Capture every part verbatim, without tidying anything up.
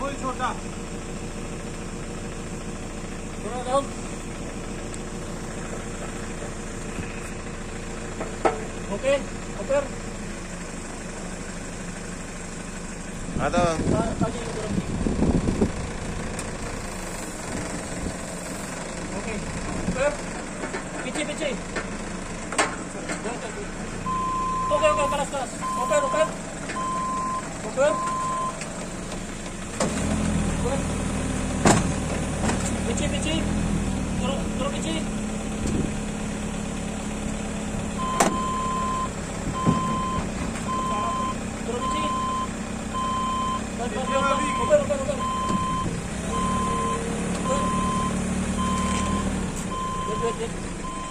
कोई छोटा थोड़ा डाउन। ओके ऊपर ada lagi turun. Oke ऊपर पीछे पीछे ओके ओके keras keras ऊपर ऊपर ऊपर पीछे पीछे turun turun पीछे turun पीछे बस बस बस ऊपर ऊपर ऊपर wait wait wait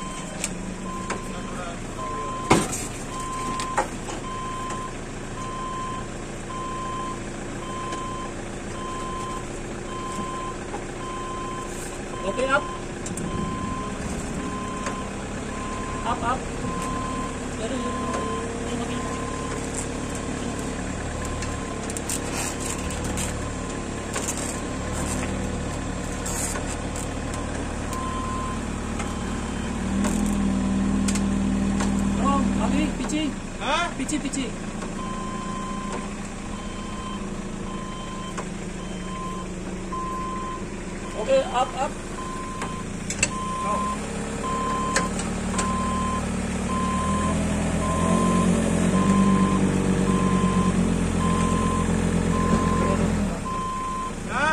okay up up up dari oh अभी पीछे हाँ पीछे पीछे ओके up up हाँ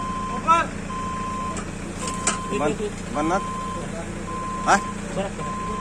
ऊपर man manat ah berat berat